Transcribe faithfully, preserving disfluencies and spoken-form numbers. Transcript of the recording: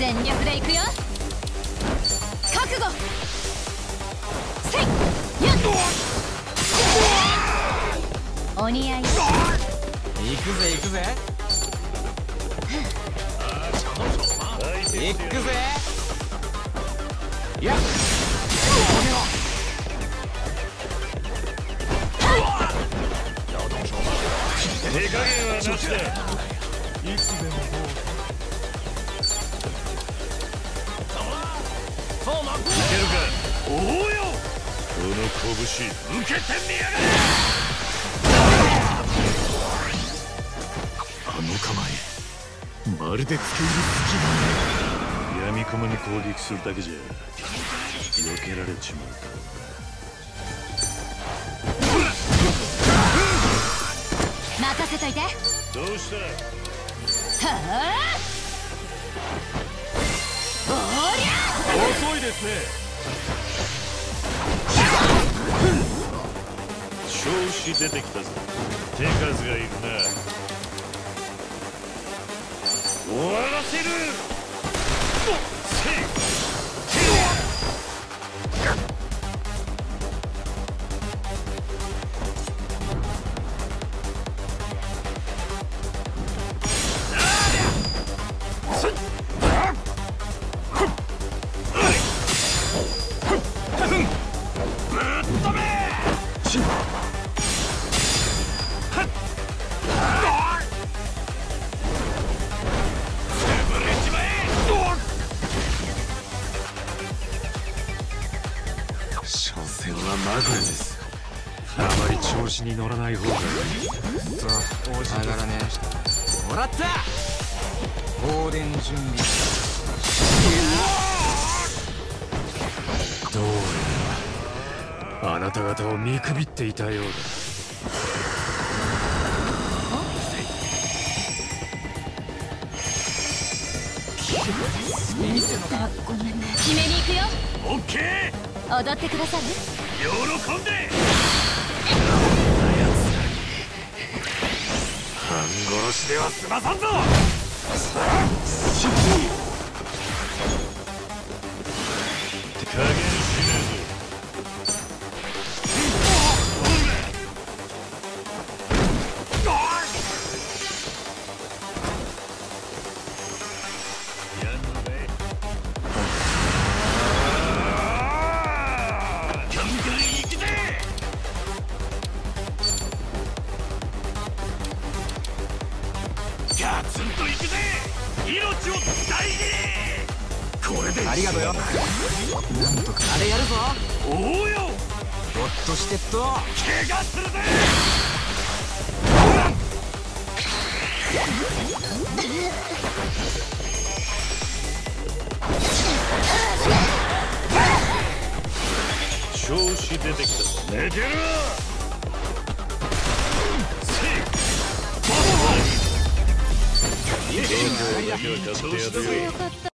全力でいくよ。覚悟せいやっお似合いよ。 行くぜ行くぜ行くぜ。いや手加減はなしだ。いつでもいけるか。おおよ、この拳受けてみやがれ。あの構えまるで付け入る隙間。闇雲に攻撃するだけじゃ避けられちまうか。 任せといて。 どうした。 はあおりゃ遅いですね。調子出てきたぞ。手数がいるな。終わらせる。せい所詮はまぐれです。あまり調子に乗らない方がいい。さあ、 上がらねえ。もらった。放電準備。 どうやらあなた方を見くびっていたようだ。 ごめんね。決めに行くよ。 オッケー。 踊ってくださる。 喜んで。半殺しでは済まさんぞ。加減しねえぞ。ガツンといくぜ。命を大事に。これでありがとうよ。なんとかあれやるぞ。 おおよ、 ほっとしてっと。 怪我するぜ。調子出てきた。寝てる。どうぞだけは買ってやるよ。